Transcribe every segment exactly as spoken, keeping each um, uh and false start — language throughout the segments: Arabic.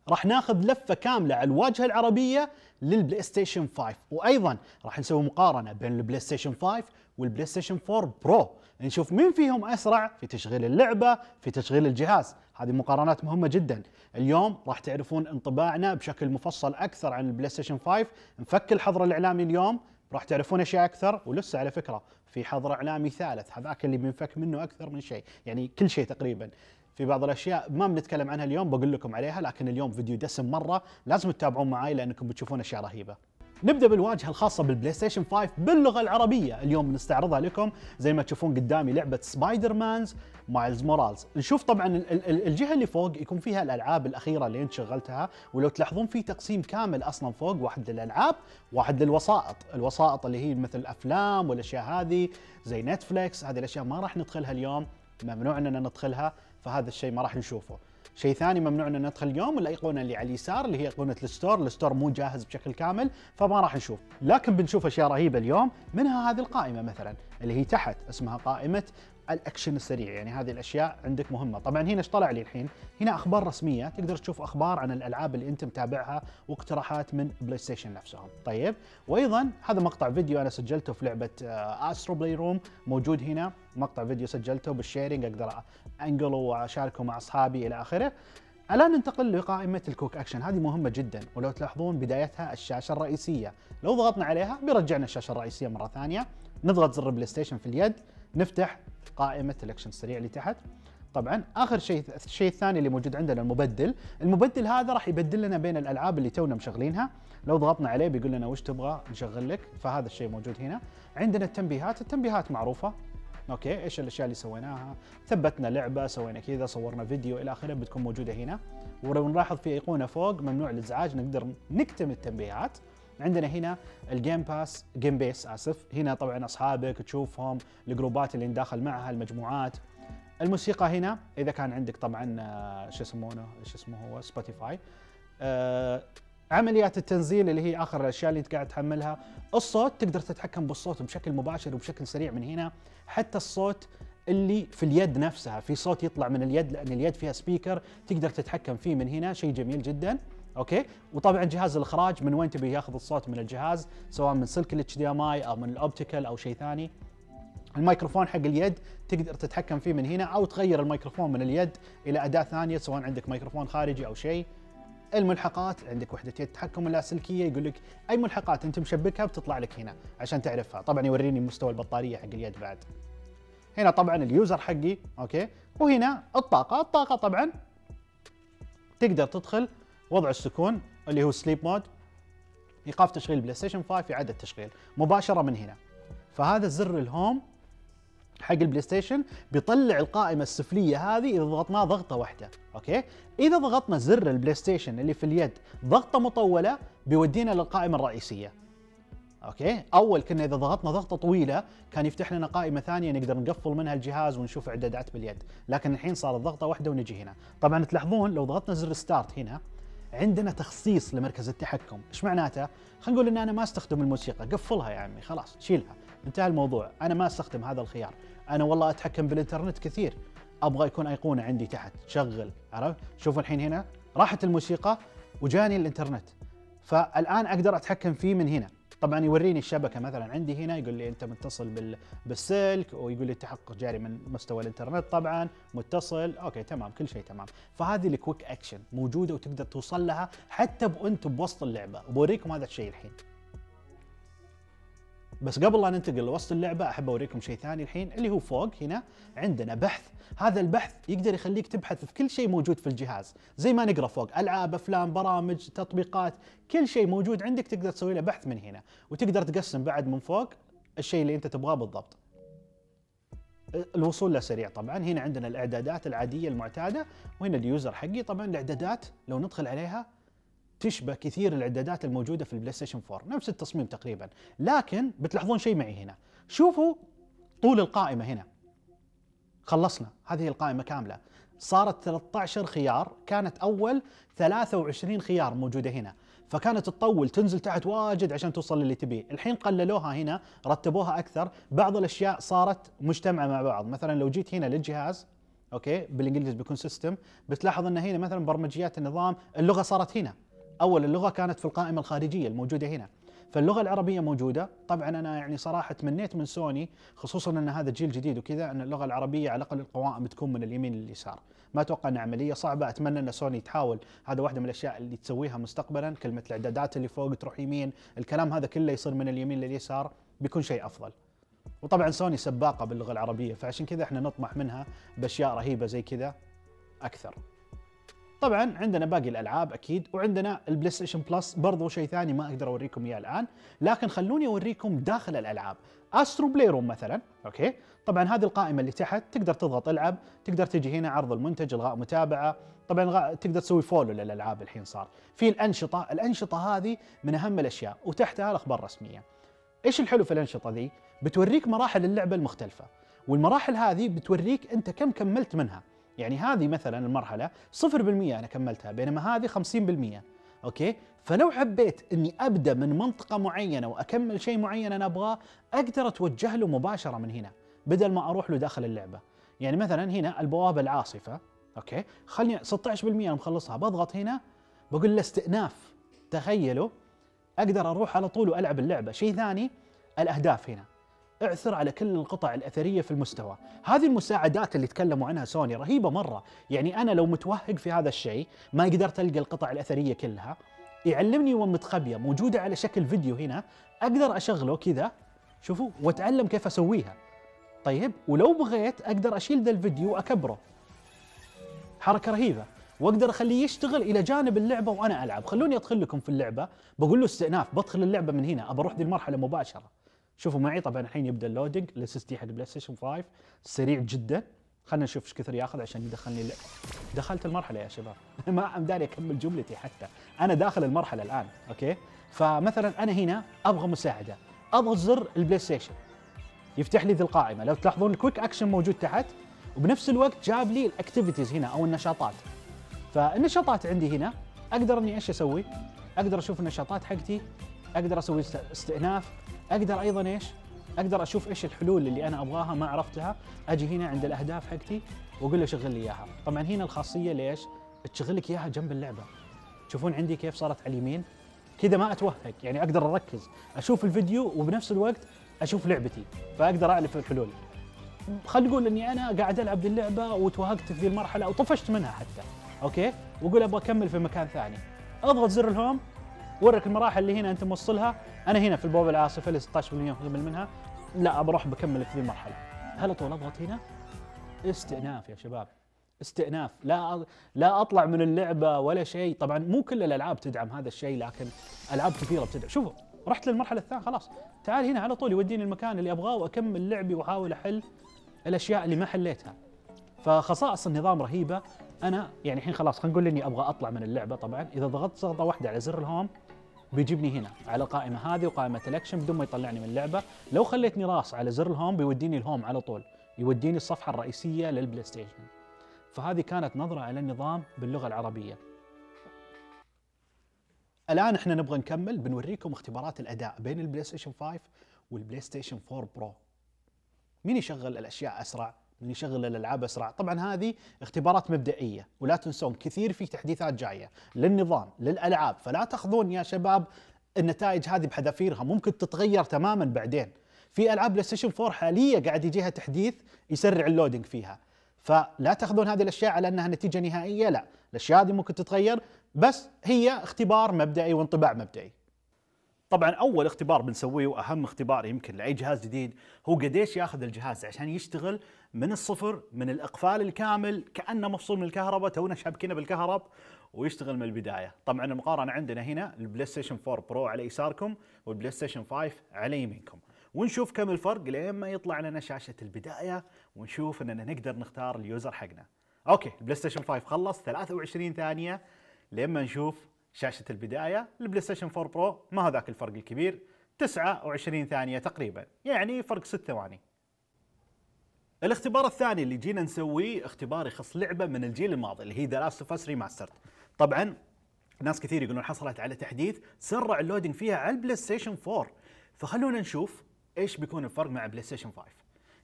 راح ناخذ لفه كامله على الواجهه العربيه للبلاي ستيشن خمسة، وايضا راح نسوي مقارنه بين البلاي ستيشن خمسة والبلاي ستيشن أربعة برو، نشوف مين فيهم اسرع في تشغيل اللعبه، في تشغيل الجهاز. هذه مقارنات مهمه جدا. اليوم راح تعرفون انطباعنا بشكل مفصل اكثر عن البلاي ستيشن خمسة، نفك الحظر الاعلامي اليوم، راح تعرفون اشياء اكثر. ولسه على فكره في حظر اعلامي ثالث، هذاك اللي بنفك منه اكثر من شيء، يعني كل شيء تقريبا. في بعض الاشياء ما بنتكلم عنها اليوم بقول لكم عليها، لكن اليوم فيديو دسم مره، لازم تتابعون معي لانكم بتشوفون اشياء رهيبه. نبدا بالواجهه الخاصه بالبلاي ستيشن خمسة باللغه العربيه، اليوم بنستعرضها لكم. زي ما تشوفون قدامي لعبه سبايدر مانز مايلز مورالز. نشوف طبعا الجهه اللي فوق يكون فيها الالعاب الاخيره اللي انت شغلتها، ولو تلاحظون في تقسيم كامل اصلا فوق، واحد للالعاب واحد للوسائط. الوسائط اللي هي مثل الافلام والاشياء هذه زي نتفليكس، هذه الاشياء ما راح ندخلها اليوم، ممنوع اننا ندخلها، فهذا الشيء ما راح نشوفه. شيء ثاني ممنوع ان ندخل اليوم الايقونه اللي على اليسار اللي هي ايقونه الستور، الستور مو جاهز بشكل كامل فما راح نشوف، لكن بنشوف اشياء رهيبه اليوم، منها هذه القائمه مثلا اللي هي تحت اسمها قائمه الاكشن السريع. يعني هذه الاشياء عندك مهمه. طبعا هنا ايش طلع لي الحين؟ هنا اخبار رسميه، تقدر تشوف اخبار عن الالعاب اللي انت متابعها واقتراحات من بلاي ستيشن نفسهم. طيب، وايضا هذا مقطع فيديو انا سجلته في لعبه استرو بلاي روم، موجود هنا مقطع فيديو سجلته بالشيرنج، اقدر انقله واشاركه مع اصحابي الى اخره. الان ننتقل لقائمه الكوك اكشن، هذه مهمه جدا. ولو تلاحظون بدايتها الشاشه الرئيسيه، لو ضغطنا عليها بيرجعنا الشاشه الرئيسيه مره ثانيه. نضغط زر البلاي ستيشن في اليد، نفتح قائمه الاكشن السريع اللي تحت. طبعا اخر شيء الشيء الثاني اللي موجود عندنا المبدل. المبدل هذا راح يبدل لنا بين الالعاب اللي تونا مشغلينها، لو ضغطنا عليه بيقول لنا وش تبغى نشغل لك، فهذا الشيء موجود هنا. عندنا التنبيهات، التنبيهات معروفه، اوكي، ايش الاشياء اللي سويناها، ثبتنا لعبه، سوينا كذا، صورنا فيديو الى اخره، بتكون موجوده هنا. ولو نلاحظ في ايقونه فوق ممنوع الازعاج، نقدر نكتم التنبيهات. عندنا هنا الجيم باس جيم بيس اسف، هنا طبعا اصحابك تشوفهم، الجروبات اللي نداخل معها، المجموعات. الموسيقى هنا اذا كان عندك طبعا شو يسمونه ايش اسمه هو سبوتيفاي. آه عمليات التنزيل اللي هي اخر الاشياء اللي انت قاعد تحملها. الصوت تقدر تتحكم بالصوت بشكل مباشر وبشكل سريع من هنا. حتى الصوت اللي في اليد نفسها، في صوت يطلع من اليد لان اليد فيها سبيكر تقدر تتحكم فيه من هنا، شيء جميل جدا. اوكي، وطبعا جهاز الاخراج من وين تبي ياخذ الصوت من الجهاز، سواء من سلك الاتش دي ام اي او من الاوبتيكال او شيء ثاني. الميكروفون حق اليد تقدر تتحكم فيه من هنا، او تغير الميكروفون من اليد الى اداة ثانية سواء عندك ميكروفون خارجي او شيء. الملحقات عندك وحدة يد تحكم اللاسلكية، يقول لك اي ملحقات انت مشبكها بتطلع لك هنا عشان تعرفها. طبعا يوريني مستوى البطارية حق اليد بعد. هنا طبعا اليوزر حقي، اوكي، وهنا الطاقة. الطاقة طبعا تقدر تدخل وضع السكون اللي هو سليب مود، ايقاف تشغيل بلاي ستيشن خمسة في اعادة تشغيل مباشرة من هنا. فهذا الزر الهوم حق البلاي ستيشن بيطلع القائمة السفلية هذه إذا ضغطناه ضغطة واحدة، أوكي؟ إذا ضغطنا زر البلاي ستيشن اللي في اليد ضغطة مطولة بيودينا للقائمة الرئيسية، أوكي؟ أول كنا إذا ضغطنا ضغطة طويلة كان يفتح لنا قائمة ثانية نقدر نقفل منها الجهاز ونشوف إعدادات باليد، لكن الحين صارت ضغطة واحدة ونجي هنا. طبعًا تلاحظون لو ضغطنا زر ستارت هنا عندنا تخصيص لمركز التحكم. إيش معناته؟ خلينا نقول إن أنا ما أستخدم الموسيقى، قفلها يا عمي، خلاص شيلها، انتهى الموضوع. انا ما استخدم هذا الخيار، انا والله اتحكم بالانترنت كثير، ابغى يكون ايقونه عندي تحت شغل، عرفت؟ شوفوا الحين هنا راحت الموسيقى وجاني الانترنت، فالان اقدر اتحكم فيه من هنا. طبعا يوريني الشبكه مثلا عندي هنا، يقول لي انت متصل بال... بالسلك، ويقول لي التحقق جاري من مستوى الانترنت، طبعا متصل، اوكي تمام، كل شيء تمام. فهذه الكويك اكشن موجوده وتقدر توصل لها حتى وانت بوسط اللعبه، وبوريكم هذا الشيء الحين. بس قبل لا ننتقل لوسط اللعبة أحب أوريكم شيء ثاني الحين، اللي هو فوق هنا عندنا بحث. هذا البحث يقدر يخليك تبحث في كل شيء موجود في الجهاز، زي ما نقرأ فوق، ألعاب، أفلام، برامج، تطبيقات، كل شيء موجود عندك تقدر تسوي له بحث من هنا، وتقدر تقسم بعد من فوق الشيء اللي أنت تبغاه بالضبط. الوصول له سريع. طبعا هنا عندنا الإعدادات العادية المعتادة، وهنا اليوزر حقي. طبعا الإعدادات لو ندخل عليها تشبه كثير الاعدادات الموجوده في البلاي ستيشن أربعة، نفس التصميم تقريبا، لكن بتلاحظون شيء معي هنا. شوفوا طول القائمه هنا، خلصنا هذه القائمه كامله، صارت ثلاثة عشر خيار، كانت اول ثلاثة وعشرين خيار موجوده هنا، فكانت تطول تنزل تحت واجد عشان توصل للي تبيه. الحين قللوها هنا، رتبوها اكثر، بعض الاشياء صارت مجتمعه مع بعض. مثلا لو جيت هنا للجهاز، اوكي بالانجليزي بيكون سيستم، بتلاحظ ان هنا مثلا برمجيات النظام اللغه صارت هنا، اول اللغه كانت في القائمه الخارجيه الموجوده هنا، فاللغه العربيه موجوده. طبعا انا يعني صراحه تمنيت من سوني خصوصا ان هذا الجيل جديد وكذا ان اللغه العربيه على الاقل القوائم تكون من اليمين لليسار. ما اتوقع انها عمليه صعبه، اتمنى ان سوني تحاول، هذا واحده من الاشياء اللي تسويها مستقبلا، كلمه الاعدادات اللي فوق تروح يمين، الكلام هذا كله يصير من اليمين لليسار، بيكون شيء افضل. وطبعا سوني سباقه باللغه العربيه، فعشان كذا احنا نطمح منها باشياء رهيبه زي كذا اكثر. طبعا عندنا باقي الالعاب اكيد، وعندنا البلاي ستيشن بلس برضو شيء ثاني ما اقدر اوريكم اياه الان، لكن خلوني اوريكم داخل الالعاب. استرو بلاي روم مثلا، اوكي، طبعا هذه القائمه اللي تحت تقدر تضغط العب، تقدر تجي هنا عرض المنتج، الغاء متابعه، طبعا تقدر تسوي فولو للالعاب. الحين صار في الانشطه، الانشطه هذه من اهم الاشياء، وتحتها الاخبار الرسميه. ايش الحلو في الانشطه ذي؟ بتوريك مراحل اللعبه المختلفه، والمراحل هذه بتوريك انت كم كملت منها. يعني هذه مثلا المرحله صفر بالمئة انا كملتها، بينما هذه خمسين بالمئة. اوكي، فلو حبيت اني ابدا من منطقه معينه واكمل شيء معين انا ابغاه، اقدر اتوجه له مباشره من هنا بدل ما اروح له داخل اللعبه. يعني مثلا هنا البوابه العاصفه، اوكي، خلني ستة عشر بالمئة مخلصها، بضغط هنا بقول له استئناف. تخيلوا اقدر اروح على طول والعب اللعبه. شيء ثاني، الاهداف هنا، اعثر على كل القطع الاثريه في المستوى. هذه المساعدات اللي تكلموا عنها سوني رهيبه مره. يعني انا لو متوهق في هذا الشيء ما قدرت القى القطع الاثريه كلها، يعلمني وين متخبيه، موجوده على شكل فيديو هنا، اقدر اشغله كذا شوفوا واتعلم كيف اسويها. طيب ولو بغيت اقدر اشيل ذا الفيديو واكبره، حركه رهيبه، واقدر اخليه يشتغل الى جانب اللعبه وانا العب. خلوني ادخل لكم في اللعبه، بقول له استئناف، بدخل اللعبه من هنا، ابى اروح ذي المرحله مباشره. شوفوا معي طبعا الحين يبدا اللودنج، الاس اس دي حق بلاي ستيشن خمسة سريع جدا. خلينا نشوف ايش كثر ياخذ عشان يدخلني اللعبة. دخلت المرحله يا شباب ما امداني اكمل جملتي حتى، انا داخل المرحله الان. اوكي، فمثلا انا هنا ابغى مساعده، اضغط زر البلاي ستيشن يفتح لي ذي القائمه. لو تلاحظون الكويك اكشن موجود تحت، وبنفس الوقت جاب لي الاكتيفيتيز هنا او النشاطات. فالنشاطات عندي هنا اقدر اني ايش اسوي؟ اقدر اشوف النشاطات حقتي، اقدر اسوي استئناف، اقدر ايضا ايش؟ اقدر اشوف ايش الحلول اللي انا ابغاها ما عرفتها، اجي هنا عند الاهداف حقتي واقول له شغل لي اياها. طبعا هنا الخاصيه ليش؟ تشغل لك اياها جنب اللعبه. تشوفون عندي كيف صارت على اليمين؟ كذا ما اتوهق، يعني اقدر اركز، اشوف الفيديو وبنفس الوقت اشوف لعبتي، فاقدر الف الحلول. خلينا نقول اني انا قاعد العب ذي اللعبه وتوهقت في ذي المرحله وطفشت منها حتى، اوكي؟ واقول ابغى اكمل في مكان ثاني، اضغط زر الهوم ورك المراحل اللي هنا انت موصلها. انا هنا في البوابه العاصفه اللي ستة عشر بالمئة مكمل منها، لا بروح بكمل في ذي المرحله. على طول اضغط هنا استئناف يا شباب، استئناف، لا لا اطلع من اللعبه ولا شيء. طبعا مو كل الالعاب تدعم هذا الشيء، لكن العاب كثيره بتدعم. شوفوا رحت للمرحله الثانيه، خلاص تعال هنا على طول يوديني المكان اللي ابغاه واكمل لعبي واحاول احل الاشياء اللي ما حليتها. فخصائص النظام رهيبه. انا يعني الحين خلاص خلينا نقول اني ابغى اطلع من اللعبه. طبعا اذا ضغطت ضغطه واحده على زر الهوم بيجيبني هنا على القائمه هذه وقائمه الاكشن بدون ما يطلعني من اللعبه. لو خليتني راس على زر الهوم بيوديني الهوم على طول، يوديني الصفحه الرئيسيه للبلاي ستيشن. فهذه كانت نظره على النظام باللغه العربيه. الان احنا نبغى نكمل، بنوريكم اختبارات الاداء بين البلاي ستيشن خمسة والبلاي ستيشن أربعة برو. مين يشغل الاشياء اسرع؟ مين يشغل الالعاب اسرع؟ طبعا هذه اختبارات مبدئيه، ولا تنسون كثير في تحديثات جايه للنظام للالعاب، فلا تاخذون يا شباب النتائج هذه بحذافيرها، ممكن تتغير تماما بعدين. في العاب بلاي ستيشن أربعة حاليا قاعد يجيها تحديث يسرع اللودنج فيها، فلا تاخذون هذه الاشياء على انها نتيجه نهائيه، لا، الاشياء هذه ممكن تتغير، بس هي اختبار مبدئي وانطباع مبدئي. طبعا اول اختبار بنسويه واهم اختبار يمكن لاي جهاز جديد هو قديش ياخذ الجهاز عشان يشتغل من الصفر، من الاقفال الكامل كانه مفصول من الكهرباء، تونا شابكينه بالكهرب ويشتغل من البدايه. طبعا المقارنه عندنا هنا البلاي ستيشن أربعة برو على يساركم والبلاي ستيشن خمسة على يمينكم، ونشوف كم الفرق لين ما يطلع لنا شاشه البدايه ونشوف اننا نقدر نختار اليوزر حقنا. اوكي، البلاي ستيشن خمسة خلص ثلاثة وعشرين ثانيه لما نشوف شاشة البداية. البلاي ستيشن أربعة برو ما هو ذاك الفرق الكبير، تسعة وعشرين ثانية تقريبا، يعني فرق ست ثواني. الاختبار الثاني اللي جينا نسويه اختبار يخص لعبة من الجيل الماضي اللي هي ذا لاست اوف اس ريماسترد. طبعا ناس كثير يقولون حصلت على تحديث سرع اللودينج فيها على البلاي ستيشن أربعة، فخلونا نشوف ايش بيكون الفرق مع بلاي ستيشن خمسة.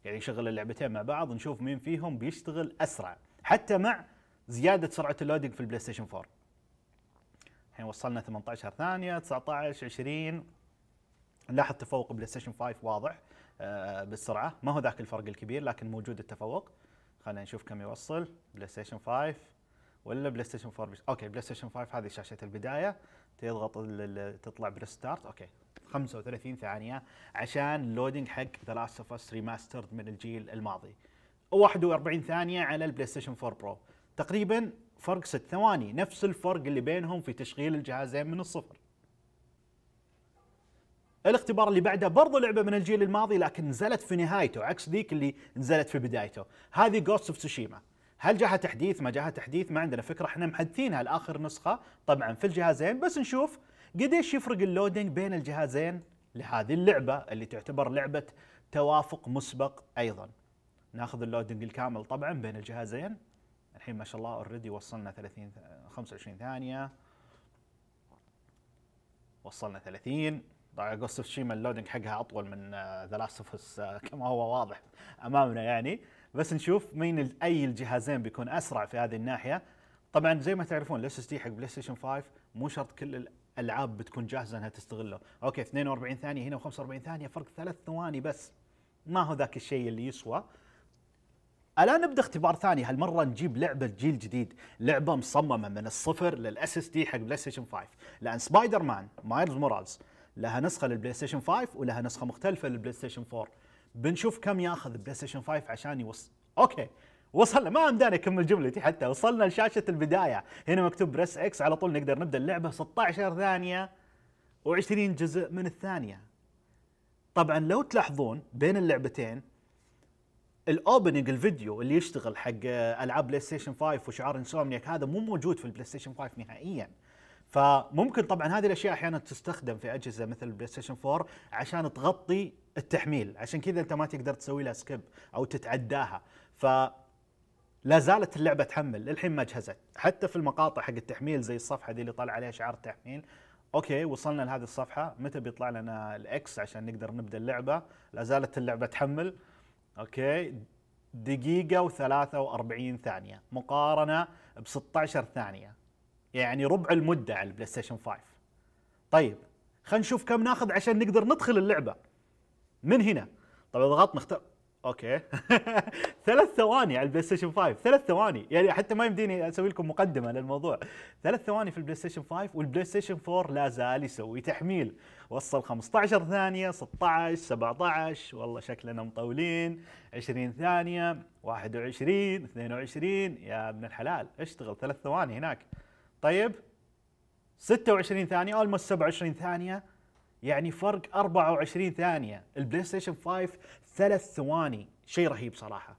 يعني نشغل اللعبتين مع بعض نشوف مين فيهم بيشتغل اسرع، حتى مع زياده سرعه اللودينج في البلاي ستيشن فور. الحين وصلنا ثمانية عشر ثانيه، تسعة عشر، عشرين. نلاحظ تفوق بلاي ستيشن خمسة واضح آه بالسرعه، ما هو ذاك الفرق الكبير لكن موجود التفوق. خلينا نشوف كم يوصل بلاي ستيشن خمسة ولا بلاي ستيشن فور. بش... اوكي بلاي ستيشن خمسة هذه شاشه البدايه، تضغط ال... تطلع بريستارت. اوكي خمسة وثلاثين ثانيه عشان لودينج حق ذا لاست اوف اس ريماسترد من الجيل الماضي، واحد وأربعين ثانيه على البلاي ستيشن فور برو. تقريبا فرق ست ثواني، نفس الفرق اللي بينهم في تشغيل الجهازين من الصفر. الاختبار اللي بعده برضو لعبه من الجيل الماضي لكن نزلت في نهايته عكس ذيك اللي نزلت في بدايته. هذه جوست اوف تسوشيما. هل جاها تحديث ما جاها تحديث ما عندنا فكره، احنا محدثينها لاخر نسخه طبعا في الجهازين، بس نشوف قديش يفرق اللودينج بين الجهازين لهذه اللعبه اللي تعتبر لعبه توافق مسبق ايضا. ناخذ اللودينج الكامل طبعا بين الجهازين. الحين ما شاء الله اوريدي وصلنا ثلاثين خمسة وعشرين ثانيه، وصلنا ثلاثين. طبعا جوست اوف تسوشيما اللودينج حقها اطول من ذا لاست اوف اس كما هو واضح امامنا يعني، بس نشوف مين اي الجهازين بيكون اسرع في هذه الناحيه. طبعا زي ما تعرفون الاس اس دي حق بلاي ستيشن خمسة مو شرط كل الالعاب بتكون جاهزه انها تستغله. اوكي اثنين وأربعين ثانيه هنا وخمسة وأربعين ثانيه، فرق ثلاث ثواني بس، ما هو ذاك الشيء اللي يسوى. الان نبدا اختبار ثاني، هالمره نجيب لعبه جيل جديد، لعبه مصممه من الصفر للاس اس دي حق بلاي ستيشن خمسة، لان سبايدر مان مايلز مورالز لها نسخه للبلاي ستيشن خمسة ولها نسخه مختلفه للبلاي ستيشن فور. بنشوف كم ياخذ بلاي ستيشن خمسة عشان يوصل. اوكي وصلنا، ما امداني اكمل جملتي حتى، وصلنا لشاشه البدايه، هنا مكتوب بريس اكس على طول نقدر نبدا اللعبه. ستة عشر ثانيه و20 جزء من الثانيه. طبعا لو تلاحظون بين اللعبتين الاوبننج الفيديو اللي يشتغل حق العاب بلاي ستيشن خمسة وشعار انسومنياك هذا مو موجود في البلاي ستيشن خمسة نهائيا. فممكن طبعا هذه الاشياء احيانا تستخدم في اجهزه مثل البلاي ستيشن فور عشان تغطي التحميل، عشان كذا انت ما تقدر تسوي لها سكيب او تتعداها. ف لا زالت اللعبه تحمل للحين ما جهزت، حتى في المقاطع حق التحميل زي الصفحه دي اللي طالع عليها شعار التحميل. اوكي وصلنا لهذه الصفحه، متى بيطلع لنا الاكس عشان نقدر نبدا اللعبه؟ لا زالت اللعبه تحمل. اوكي دقيقه وثلاثة وأربعين ثانيه مقارنه ب ستة عشر ثانيه، يعني ربع المده على البلاي ستيشن خمسة. طيب خلينا نشوف كم ناخذ عشان نقدر ندخل اللعبه من هنا. طبعا ضغطنا نختار اوكي ثلاث ثواني على البلاي ستيشن خمسة، ثلاث ثواني يعني حتى ما يمديني اسوي لكم مقدمه للموضوع. ثلاث ثواني في البلاي ستيشن خمسة، والبلاي ستيشن فور لا زال يسوي تحميل. وصل خمسة عشر ثانيه، ستة عشر، سبعة عشر، والله شكلنا مطولين، عشرين ثانيه، واحد وعشرين، اثنين وعشرين. يا ابن الحلال اشتغل ثلاث ثواني هناك. طيب ستة وعشرين ثانيه، اولموست سبعة وعشرين ثانيه، يعني فرق أربعة وعشرين ثانيه. البلاي ستيشن خمسة ثلاث ثواني، شيء رهيب صراحه.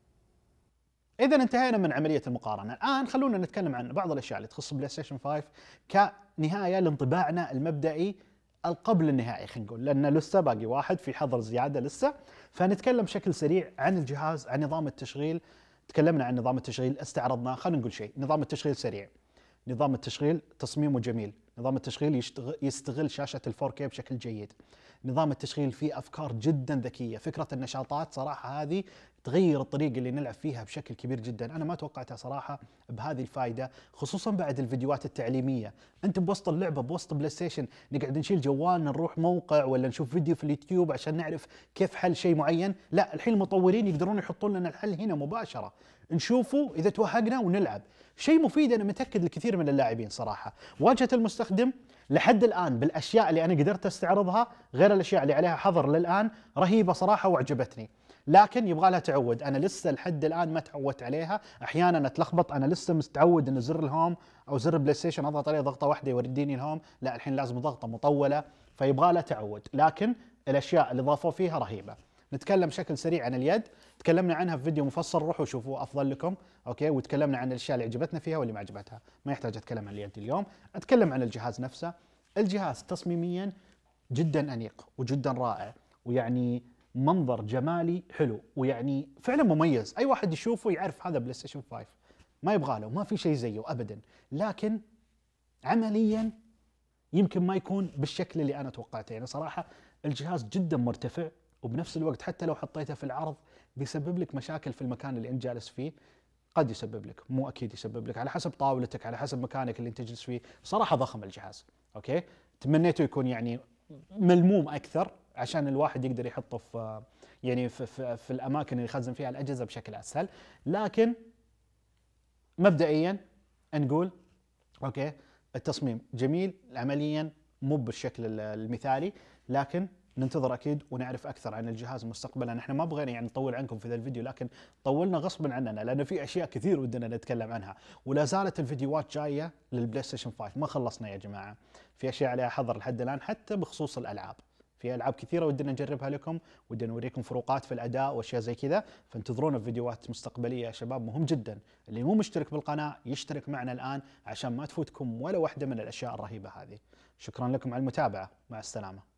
اذا انتهينا من عمليه المقارنه، الان خلونا نتكلم عن بعض الاشياء اللي تخص بلاي ستيشن خمسة كنهايه لانطباعنا المبدئي القبل النهائي، خلينا نقول، لان لسه باقي واحد في حظر زياده لسه. فنتكلم بشكل سريع عن الجهاز، عن نظام التشغيل. تكلمنا عن نظام التشغيل، استعرضناه. خلينا نقول شيء. نظام التشغيل سريع. نظام التشغيل تصميمه جميل، نظام التشغيل يشتغل يستغل شاشة الفور كي بشكل جيد. نظام التشغيل فيه أفكار جدا ذكية، فكرة النشاطات صراحة هذه تغير الطريقة اللي نلعب فيها بشكل كبير جدا. أنا ما توقعتها صراحة بهذه الفائدة، خصوصا بعد الفيديوهات التعليمية. أنت بوسط اللعبة بوسط بلاي ستيشن نقعد نشيل جوالنا نروح موقع ولا نشوف فيديو في اليوتيوب عشان نعرف كيف حل شيء معين. لا، الحين المطورين يقدرون يحطون لنا الحل هنا مباشرة، نشوفه إذا توهقنا ونلعب. شيء مفيد، أنا متأكد لكثير من اللاعبين صراحة. واجهة المستخدم لحد الآن بالأشياء اللي أنا قدرت استعرضها، غير الأشياء اللي عليها حظر للآن، رهيبة صراحة وعجبتني، لكن يبغى لها تعود. أنا لسه لحد الآن ما تعودت عليها، أحيانا أتلخبط. أنا لسه مستعود أن زر الهوم أو زر البلاي ستيشن أضغط عليه ضغطة واحدة يورديني الهوم، لا الحين لازم ضغطة مطولة، فيبغى لها تعود. لكن الأشياء اللي ضافوا فيها رهيبة. نتكلم بشكل سريع عن اليد، تكلمنا عنها في فيديو مفصل، روحوا شوفوه افضل لكم. اوكي، وتكلمنا عن الاشياء اللي عجبتنا فيها واللي ما عجبتها، ما يحتاج اتكلم عن اليد اليوم. اتكلم عن الجهاز نفسه. الجهاز تصميميا جدا انيق وجدا رائع، ويعني منظر جمالي حلو، ويعني فعلا مميز. اي واحد يشوفه يعرف هذا بلاي ستيشن خمسة، ما يبغى له، ما في شيء زيه ابدا. لكن عمليا يمكن ما يكون بالشكل اللي انا توقعته. يعني صراحه الجهاز جدا مرتفع، وبنفس الوقت حتى لو حطيته في العرض بيسبب لك مشاكل في المكان اللي انت جالس فيه. قد يسبب لك، مو اكيد يسبب لك، على حسب طاولتك، على حسب مكانك اللي انت تجلس فيه. صراحه ضخم الجهاز، اوكي. تمنيته يكون يعني ملموم اكثر عشان الواحد يقدر يحطه في يعني في, في, في الاماكن اللي يخزن فيها الاجهزه بشكل اسهل. لكن مبدئيا نقول اوكي، التصميم جميل، عمليا مو بالشكل المثالي، لكن ننتظر اكيد ونعرف اكثر عن الجهاز مستقبلا. احنا ما بغينا يعني نطول عنكم في ذا الفيديو، لكن طولنا غصبا عننا لان في اشياء كثير ودنا نتكلم عنها، ولا زالت الفيديوهات جايه للبلاي ستيشن خمسة، ما خلصنا يا جماعه. في اشياء عليها حظر لحد الان، حتى بخصوص الالعاب. في العاب كثيره ودنا نجربها لكم، ودنا نوريكم فروقات في الاداء واشياء زي كذا، فانتظرونا في فيديوهات مستقبليه يا شباب. مهم جدا اللي مو مشترك بالقناه يشترك معنا الان عشان ما تفوتكم ولا واحده من الاشياء الرهيبه هذه. شكرا لكم على المتابعه، مع السلامه.